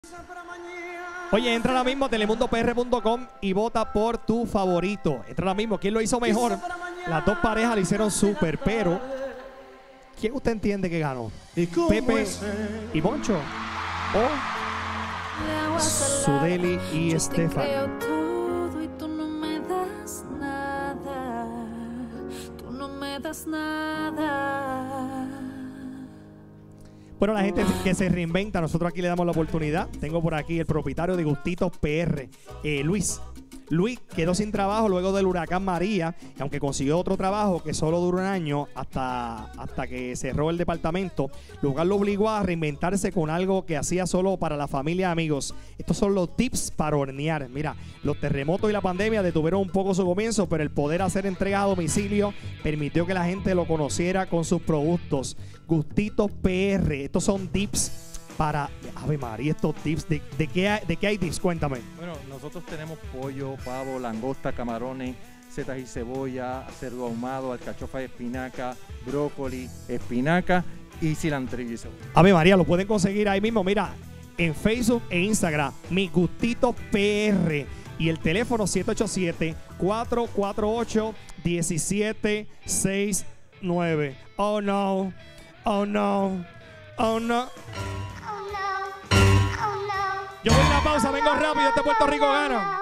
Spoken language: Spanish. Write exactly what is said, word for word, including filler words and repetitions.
Oye, entra ahora mismo a telemundo p r punto com y vota por tu favorito. Entra ahora mismo. ¿Quién lo hizo mejor? Las dos parejas lo hicieron súper, pero ¿quién usted entiende que ganó? ¿Pepe y Moncho? ¿O Sudeli y Estefan? Bueno, la gente que se reinventa, nosotros aquí le damos la oportunidad. Tengo por aquí el propietario de Gustitos P R, eh, Luis. Luis quedó sin trabajo luego del huracán María, y aunque consiguió otro trabajo que solo duró un año hasta, hasta que cerró el departamento, lo cual lo obligó a reinventarse con algo que hacía solo para la familia y amigos. Estos son los tips para hornear. Mira, los terremotos y la pandemia detuvieron un poco su comienzo, pero el poder hacer entregas a domicilio permitió que la gente lo conociera con sus productos. Gustitos P R, estos son tips para, Ave María, estos tips, ¿de, de, qué hay, ¿de qué hay tips? Cuéntame. Bueno, nosotros tenemos pollo, pavo, langosta, camarones, setas y cebolla, cerdo ahumado, alcachofa y espinaca, brócoli, espinaca y cilantro y cebolla. Ave María, lo pueden conseguir ahí mismo, mira, en Facebook e Instagram, Mi Gustitos P R, y el teléfono siete ocho siete, cuatro cuatro ocho, uno siete seis nueve. Oh no, oh no, oh no. Yo voy a una pausa, vengo rápido, este Puerto Rico gana.